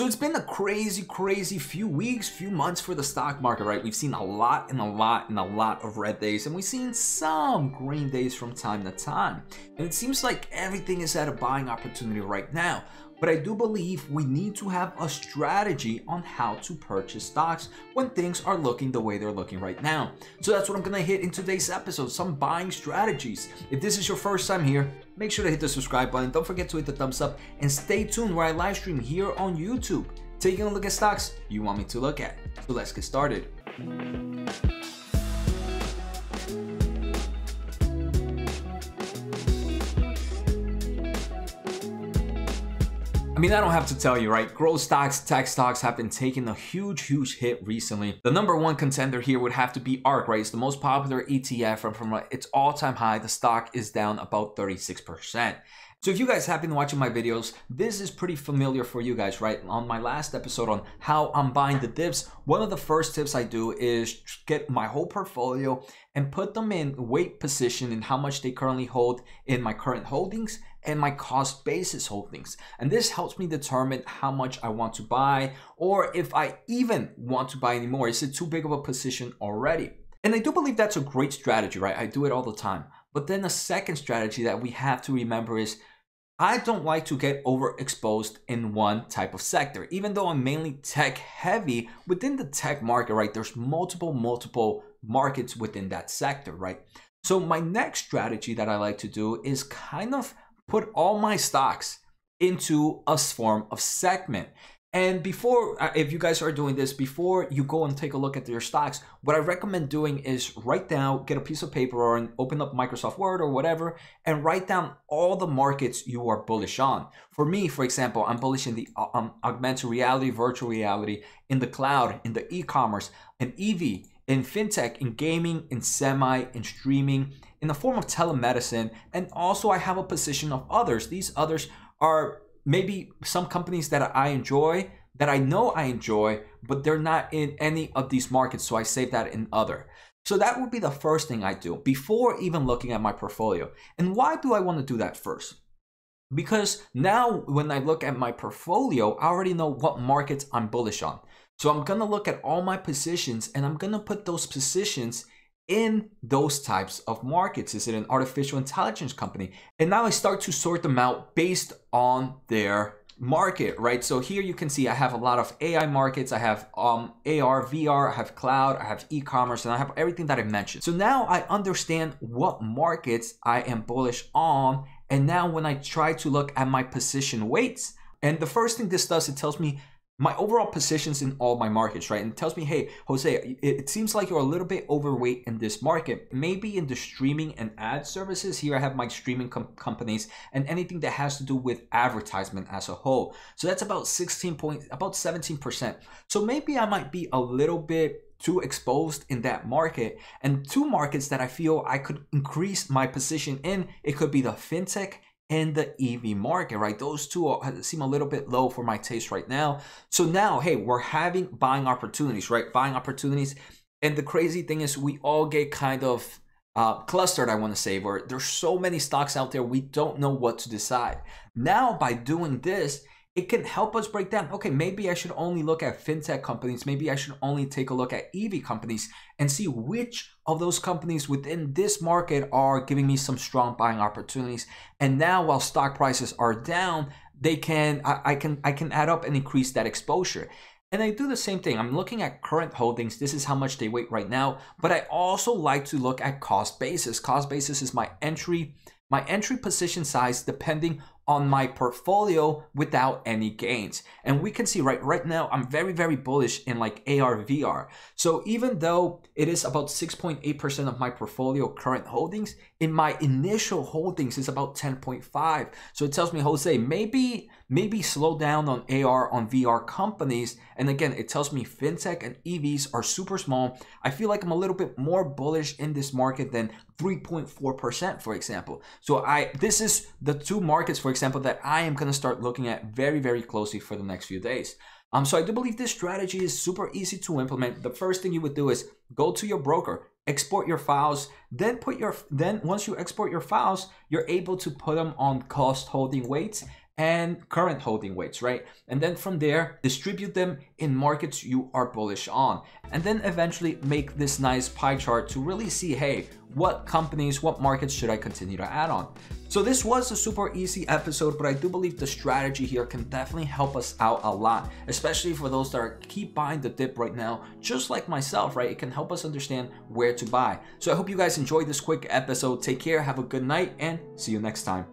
So it's been a crazy few weeks, few months for the stock market, right? We've seen a lot of red days, and we've seen some green days from time to time. And it seems like everything is at a buying opportunity right now. But I do believe we need to have a strategy on how to purchase stocks when things are looking the way they're looking right now. So that's what I'm gonna hit in today's episode, some buying strategies. If this is your first time here, make sure to hit the subscribe button. Don't forget to hit the thumbs up and stay tuned where I live stream here on YouTube, taking a look at stocks you want me to look at. So let's get started. I mean, I don't have to tell you, right? Growth stocks, tech stocks have been taking a huge hit recently. The number one contender here would have to be ARK, right? It's the most popular ETF, and from its all-time high, the stock is down about 36%. So if you guys have been watching my videos, this is pretty familiar for you guys, right? On my last episode on how I'm buying the dips, one of the first tips I do is get my whole portfolio and put them in weight position in how much they currently hold in my current holdings and my cost basis holdings. And this helps me determine how much I want to buy, or if I even want to buy anymore. Is it too big of a position already? And I do believe that's a great strategy, right? I do it all the time. But then the second strategy that we have to remember is I don't like to get overexposed in one type of sector. Even though I'm mainly tech heavy, within the tech market, right, there's multiple markets within that sector, right? So my next strategy that I like to do is kind of put all my stocks into a form of segment. And before, if you guys are doing this, before you go and take a look at your stocks, what I recommend doing is write down, get a piece of paper or open up Microsoft Word or whatever, and write down all the markets you are bullish on. For me, for example, I'm bullish in the augmented reality, virtual reality, in the cloud, in the e-commerce, in EV, in fintech, in gaming, in semi, in streaming, in the form of telemedicine, and also I have a position of others. These others are maybe some companies that I enjoy, that I know I enjoy, but they're not in any of these markets, so I save that in other. So that would be the first thing I do before even looking at my portfolio. And why do I want to do that first? Because now when I look at my portfolio, I already know what markets I'm bullish on. So I'm gonna look at all my positions and I'm gonna put those positions in those types of markets. Is it an artificial intelligence company? And now I start to sort them out based on their market, right? So here you can see I have a lot of AI markets. I have AR, VR, I have cloud, I have e-commerce, and I have everything that I mentioned. So now I understand what markets I am bullish on. And now when I try to look at my position weights, and the first thing this does, it tells me my overall positions in all my markets, right? And it tells me, hey, Jose, it seems like you're a little bit overweight in this market. Maybe in the streaming and ad services. Here I have my streaming companies and anything that has to do with advertisement as a whole. So that's about 17%. So maybe I might be a little bit too exposed in that market. And two markets that I feel I could increase my position in, it could be the fintech and the EV market, right? Those two seem a little bit low for my taste right now. So now, hey, we're having buying opportunities, right? Buying opportunities. And the crazy thing is we all get kind of clustered, I want to say, where there's so many stocks out there, we don't know what to decide. Now, by doing this, it can help us break down, okay, maybe I should only look at fintech companies. Maybe I should only take a look at EV companies and see which of those companies within this market are giving me some strong buying opportunities. And now while stock prices are down, I can add up and increase that exposure. And I do the same thing. I'm looking at current holdings. This is how much they weight right now. But I also like to look at cost basis. Cost basis is my entry position size depending on my portfolio without any gains. And we can see right now, I'm very bullish in like AR, VR. So even though it is about 6.8% of my portfolio current holdings, in my initial holdings is about 10.5. So it tells me, Jose, maybe slow down on AR, on VR companies. And again, it tells me fintech and EVs are super small. I feel like I'm a little bit more bullish in this market than 3.4%, for example. So this is the two markets, for example, that I am going to start looking at very closely for the next few days. So I do believe this strategy is super easy to implement. The first thing you would do is go to your broker, export your files, then once you export your files, you're able to put them on cost holding weights, and current holding weights, right? And then from there, distribute them in markets you are bullish on. And then eventually make this nice pie chart to really see, hey, what companies, what markets should I continue to add on? So this was a super easy episode, but I do believe the strategy here can definitely help us out a lot, especially for those that keep buying the dip right now, just like myself, right? It can help us understand where to buy. So I hope you guys enjoyed this quick episode. Take care, have a good night, and see you next time.